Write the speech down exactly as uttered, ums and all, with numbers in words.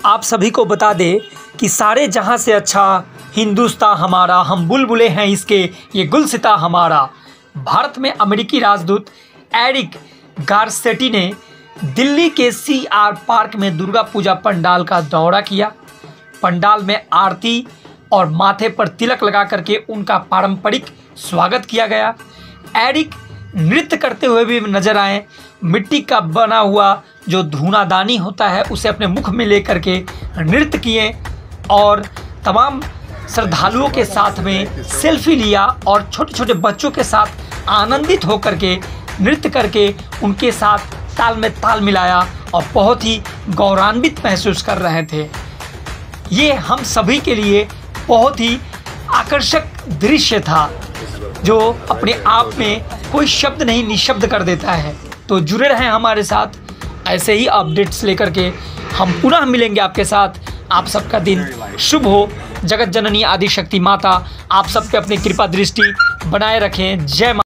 आप सभी को बता दें कि सारे जहां से अच्छा हिंदुस्तान हमारा, हम बुलबुलें हैं इसके, ये गुलसिता हमारा। भारत में अमेरिकी राजदूत एरिक गारसेटी ने दिल्ली के सी आर पार्क में दुर्गा पूजा पंडाल का दौरा किया। पंडाल में आरती और माथे पर तिलक लगा करके उनका पारंपरिक स्वागत किया गया। एरिक नृत्य करते हुए भी नजर आए। मिट्टी का बना हुआ जो धूनादानी होता है उसे अपने मुख में लेकर के नृत्य किए और तमाम श्रद्धालुओं के साथ में सेल्फी लिया और छोटे छोटे बच्चों के साथ आनंदित होकर के नृत्य करके उनके साथ ताल में ताल मिलाया और बहुत ही गौरवान्वित महसूस कर रहे थे। ये हम सभी के लिए बहुत ही आकर्षक दृश्य था जो अपने आप में कोई शब्द नहीं निशब्द कर देता है। तो जुड़े रहें हमारे साथ, ऐसे ही अपडेट्स लेकर के हम पुनः मिलेंगे आपके साथ। आप सबका दिन शुभ हो। जगत जननी आदिशक्ति माता आप सब पे अपनी कृपा दृष्टि बनाए रखें। जय माता।